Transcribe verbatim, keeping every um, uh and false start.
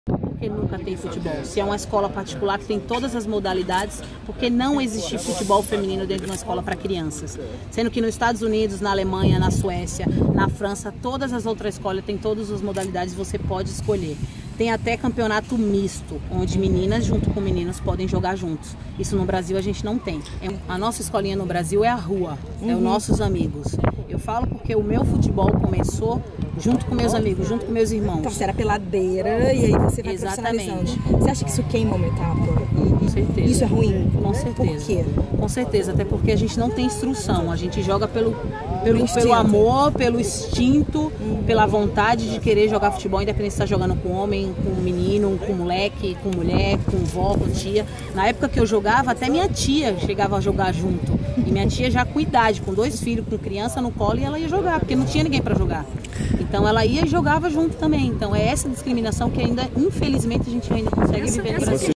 Porque nunca tem futebol. Se é uma escola particular que tem todas as modalidades, porque não existe futebol feminino dentro de uma escola para crianças. Sendo que nos Estados Unidos, na Alemanha, na Suécia, na França, todas as outras escolas têm todas as modalidades, você pode escolher. Tem até campeonato misto, onde meninas junto com meninos podem jogar juntos. Isso no Brasil a gente não tem. A nossa escolinha no Brasil é a rua, uhum. é os nossos amigos. Eu falo porque o meu futebol começou junto com meus amigos, junto com meus irmãos. Então você era peladeira e aí você vai Exatamente. Você acha que isso queima uma etapa? Com certeza. Isso é ruim? Com certeza. Por quê? Com certeza, até porque a gente não tem instrução, a gente joga pelo, pelo, pelo amor, pelo instinto, uhum. pela vontade de querer jogar futebol, independente se está jogando com homem, com menino, com moleque, com mulher, com vó, com tia. Na época que eu jogava, até minha tia chegava a jogar junto. E minha tia já com idade, com dois filhos, com criança no colo, e ela ia jogar, porque não tinha ninguém para jogar. Então ela ia e jogava junto também. Então é essa discriminação que ainda, infelizmente, a gente ainda consegue viver no Brasil.